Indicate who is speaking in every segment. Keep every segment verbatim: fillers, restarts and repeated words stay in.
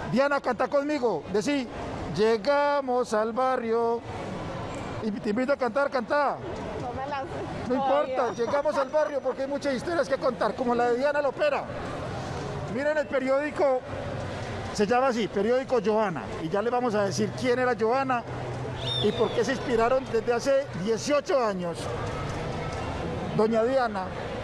Speaker 1: Diana, canta conmigo. Decí, llegamos al barrio. Y te invito a cantar, canta.
Speaker 2: No me las...
Speaker 1: No
Speaker 2: todavía.
Speaker 1: importa, llegamos al barrio porque hay muchas historias que contar, como la de Diana Lopera. Miren el periódico, se llama así, periódico Joana. Y ya le vamos a decir quién era Joana y por qué se inspiraron desde hace dieciocho años. Doña Diana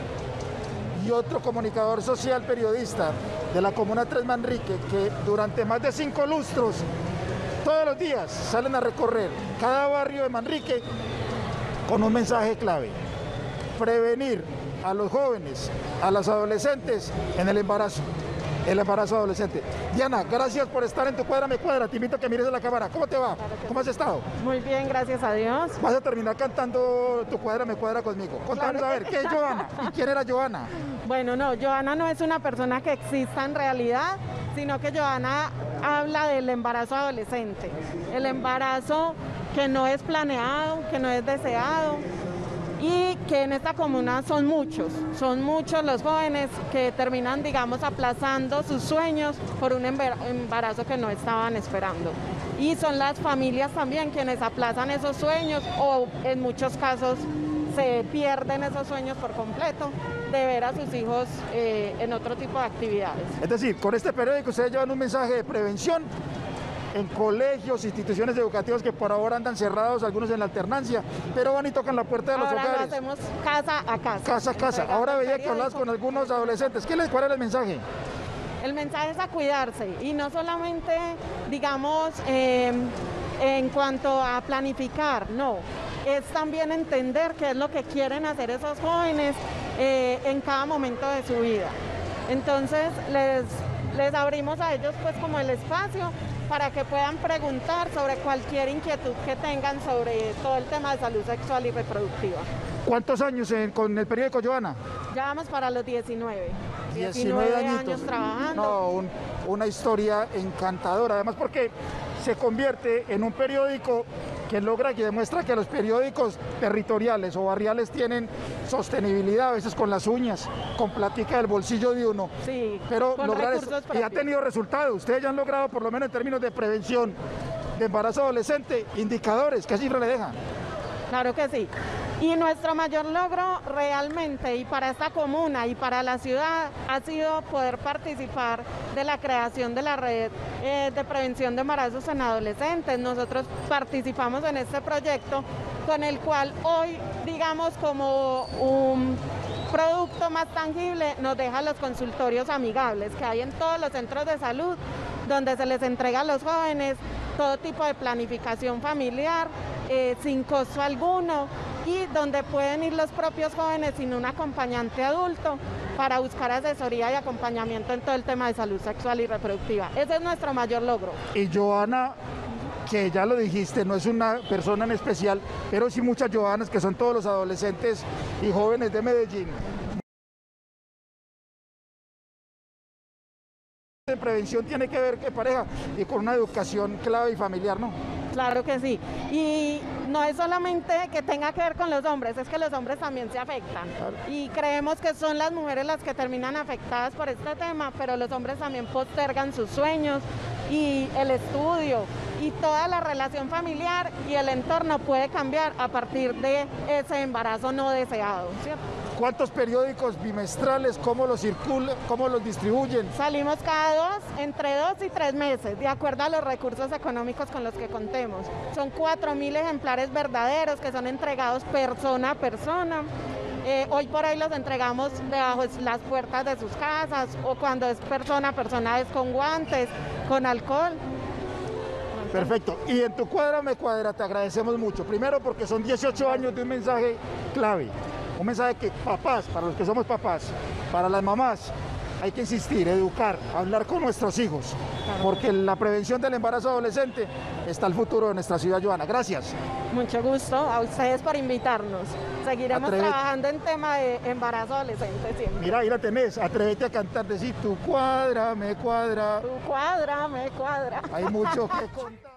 Speaker 1: y otro comunicador social periodista de la Comuna Tres Manrique, que durante más de cinco lustros, todos los días salen a recorrer cada barrio de Manrique con un mensaje clave: prevenir a los jóvenes, a los adolescentes en el embarazo, el embarazo adolescente. Diana, gracias por estar en Tu Cuadra Me Cuadra. Te invito a que mires a la cámara. ¿Cómo te va?
Speaker 2: Claro que
Speaker 1: ¿Cómo has estado?
Speaker 2: Muy bien, gracias a Dios.
Speaker 1: Vas a terminar cantando Tu Cuadra Me Cuadra conmigo. Contando,
Speaker 2: Claro.
Speaker 1: a ver, ¿qué es Joana? ¿Y quién era Joana?
Speaker 2: Bueno, no, Joana no es una persona que exista en realidad, sino que Joana habla del embarazo adolescente. El embarazo que no es planeado, que no es deseado, y que en esta comuna son muchos, son muchos los jóvenes que terminan, digamos, aplazando sus sueños por un embarazo que no estaban esperando. Y son las familias también quienes aplazan esos sueños o en muchos casos se pierden esos sueños por completo de ver a sus hijos eh, en otro tipo de actividades.
Speaker 1: Es decir, con este periódico ustedes llevan un mensaje de prevención en colegios, instituciones educativas que por ahora andan cerrados, algunos en la alternancia, pero van y tocan la puerta de los
Speaker 2: Ahora
Speaker 1: hogares.
Speaker 2: lo hacemos casa a casa.
Speaker 1: Casa a casa.
Speaker 2: Entregando
Speaker 1: Ahora
Speaker 2: el
Speaker 1: veía que hablas
Speaker 2: periódico.
Speaker 1: con algunos adolescentes. ¿Qué les, ¿Cuál era el mensaje?
Speaker 2: El mensaje es a cuidarse y no solamente, digamos, eh, en cuanto a planificar, no, es también entender qué es lo que quieren hacer esos jóvenes eh, en cada momento de su vida. Entonces les, les abrimos a ellos pues como el espacio para que puedan preguntar sobre cualquier inquietud que tengan sobre todo el tema de salud sexual y reproductiva.
Speaker 1: ¿Cuántos años en- con el periódico Joana?
Speaker 2: Ya vamos para los diecinueve.
Speaker 1: diecinueve
Speaker 2: años
Speaker 1: añitos.
Speaker 2: trabajando.
Speaker 1: No, un- una historia encantadora, además porque se convierte en un periódico que logra, que demuestra que los periódicos territoriales o barriales tienen sostenibilidad, a veces con las uñas, con plática del bolsillo de uno.
Speaker 2: Sí,
Speaker 1: Pero
Speaker 2: con
Speaker 1: lograr
Speaker 2: recursos
Speaker 1: esto, y ha
Speaker 2: propios.
Speaker 1: tenido resultados. Ustedes ya han logrado, por lo menos en términos de prevención de embarazo adolescente, indicadores. ¿Qué cifra le dejan?
Speaker 2: Claro que sí. Y nuestro mayor logro realmente y para esta comuna y para la ciudad ha sido poder participar de la creación de la red eh, de prevención de embarazos en adolescentes. Nosotros participamos en este proyecto con el cual hoy, digamos, como un producto más tangible, nos deja los consultorios amigables que hay en todos los centros de salud, donde se les entrega a los jóvenes todo tipo de planificación familiar, eh, sin costo alguno, y donde pueden ir los propios jóvenes sin un acompañante adulto para buscar asesoría y acompañamiento en todo el tema de salud sexual y reproductiva. Ese es nuestro mayor logro.
Speaker 1: Y Joana, que ya lo dijiste, no es una persona en especial, pero sí muchas Joanas, que son todos los adolescentes y jóvenes de Medellín. En prevención tiene que ver, que pareja, y con una educación clave y familiar, ¿no?
Speaker 2: Claro que sí. Y no es solamente que tenga que ver con los hombres, es que los hombres también se afectan.
Speaker 1: Claro.
Speaker 2: Y creemos que son las mujeres las que terminan afectadas por este tema, pero los hombres también postergan sus sueños y el estudio y toda la relación familiar y el entorno puede cambiar a partir de ese embarazo no deseado, ¿cierto?
Speaker 1: ¿Cuántos periódicos bimestrales, cómo los circulan, cómo los distribuyen?
Speaker 2: Salimos cada dos, entre dos y tres meses, de acuerdo a los recursos económicos con los que contemos. Son cuatro mil ejemplares verdaderos que son entregados persona a persona. Eh, hoy por ahí los entregamos debajo de las puertas de sus casas o cuando es persona a persona es con guantes, con alcohol.
Speaker 1: Perfecto. Y en Tu Cuadra Me Cuadra te agradecemos mucho. Primero porque son dieciocho años de un mensaje clave. Un mensaje que papás, para los que somos papás, para las mamás, hay que insistir, educar, hablar con nuestros hijos. Porque en la prevención del embarazo adolescente está el futuro de nuestra ciudad, Joana. Gracias.
Speaker 2: Mucho gusto a ustedes por invitarnos. Seguiremos
Speaker 1: Atrévete.
Speaker 2: trabajando en tema de embarazo adolescente siempre.
Speaker 1: Mira, ahí la tenés. Atrévete a cantar, decir Tu Cuadra Me Cuadra.
Speaker 2: Tu cuadra, me cuadra.
Speaker 1: Hay mucho que contar.